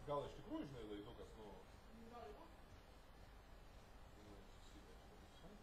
Gal iš tikrųjų, žinai, laidukas, nu... Galima. Nu, susivečiu visą.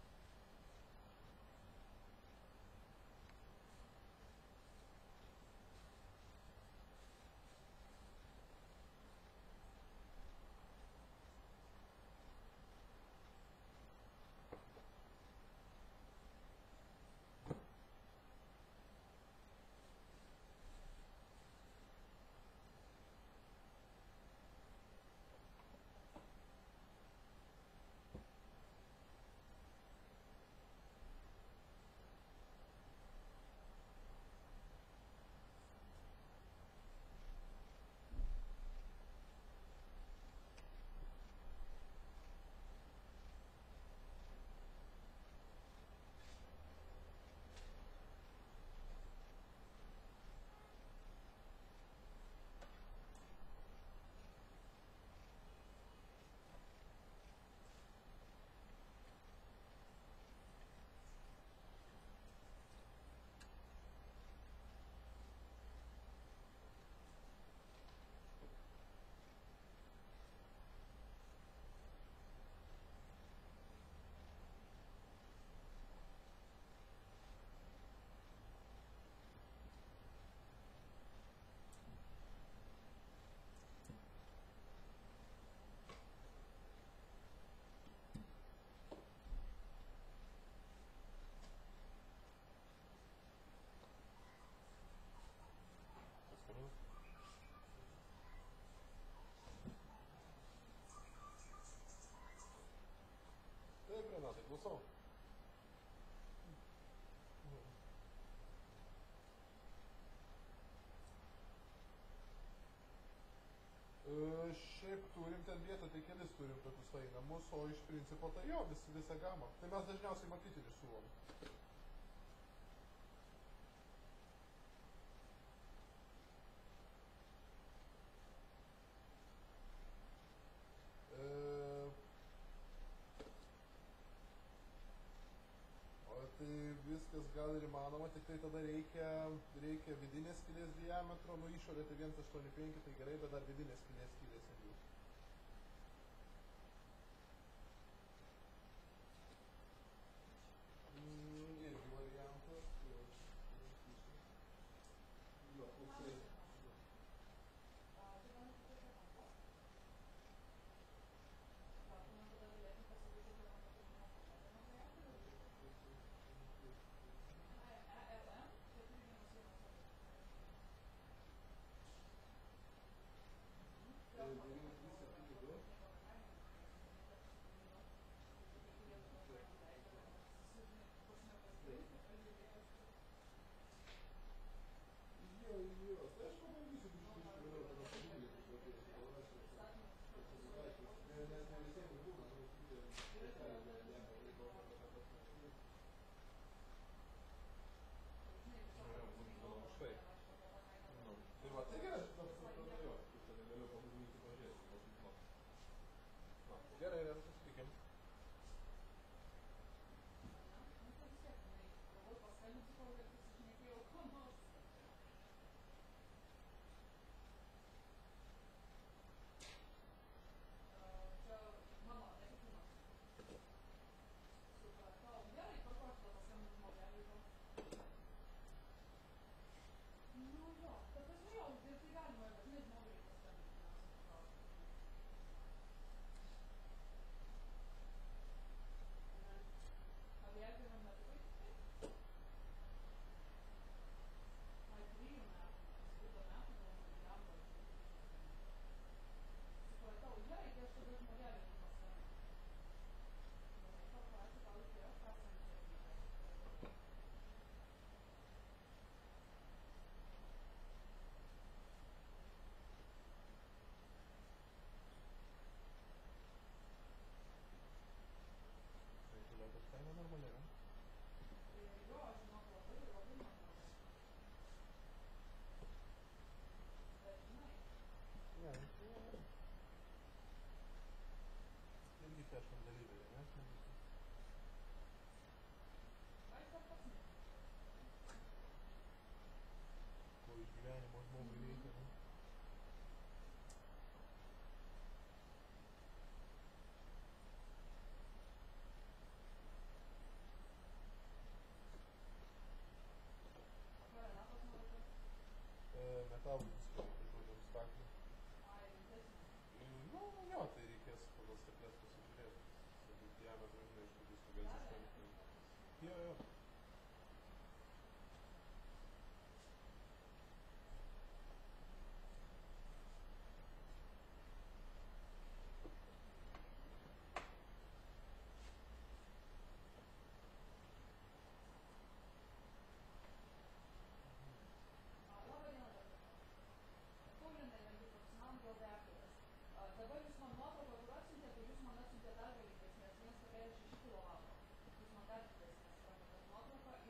Taip, Renatai, klausau. Šiaip turim ten vietą, tai kelis turim tokius einamus, o iš principo tai jo, visą gamą. Tai mes dažniausiai matytinį siūlom. Tai viskas gal ir įmanoma, tik tai tada reikia vidinės skylės diametro, nu išorė tai 1,85, tai gerai, bet dar vidinės skylės skiriasi jūs. Irgi variantas. Jo, koksai.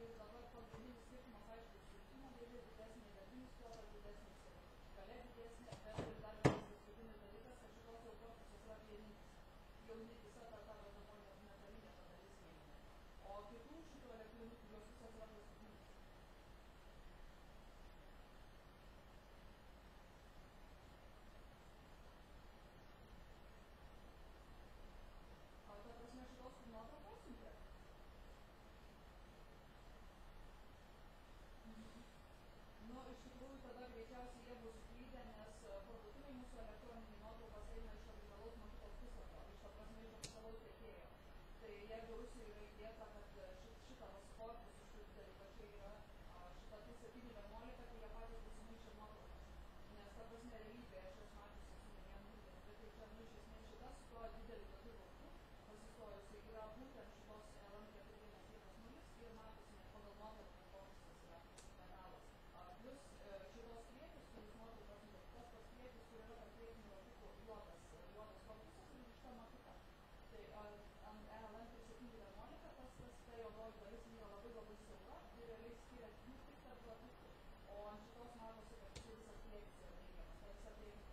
dabar pagrindinis skirtumas, aišku, siuntimo dėlė didesnė, darbinis plotas didesnis ir galia didesnė, bet ir dar vienas paskutinis dalykas, kad šitos jau korpusas yra plieninis. Jau ne visa ta vadinamoji metalinė ta dalis neįeina. O kitų šitų elektrinukų jos visos yra plastikinės. Ta prasme šitos nuotraukos siuntė? Nu, iš tikrųjų, tada greičiausiai jie bus suklydę, nes parduotuvai mūsų elektroniniai nuotraukos eina iš originalaus mokyklos puslapio, iš ta prasme iš oficialaus tiekėjo. Tai jeigu Rusijoje yra įdėta, kad šitą korpus iš tų didelių, kad čia yra šita 3711, tai jie patys nusimaišė nuotraukas. Nes ta prasme realybė, aš esu mačiusi su ne vienu būtent, bet tai čia, nu, iš esmės šita su tuo dideliu tokiu rauku pasistojusi yra būtent šitos LM4110 ir matosi net pagal nuotrauką korpusas yra metalas. Plius šitos priekis, kuris nuotraukos nuotraukos, tas priekis, kur yra tarp priekinių ratukų juodas korpusas ir šita matika. Tai ant LM3711 ta juodoji dalis yra labai siaura ir realiai skiria tik tarp ratukų. O ant šitos matosi, kad visas priekis yra neigiamas. Ta visa priekinė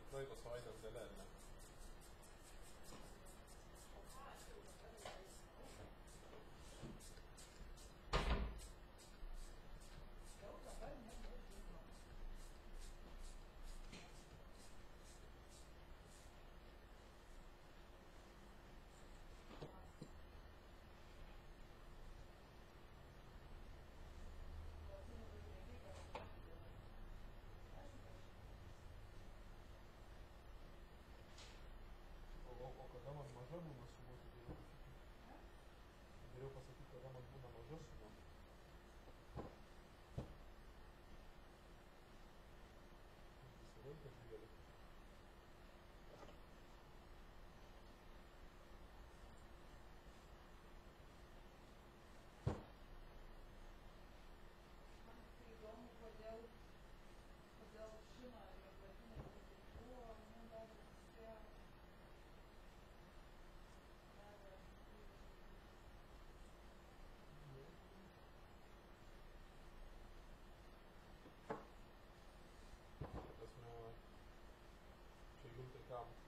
praeitos savaitės gale, ar ne? O kada man maža būna suma, tai geriau pasakyti. Geriau pasakyti, kada man būna maža suma. Visą laiką didelį. Man tai įdomu, kodėl žino ir vadina pinigų, o man dar spėjo. Ta prasme, čia jum tai kam?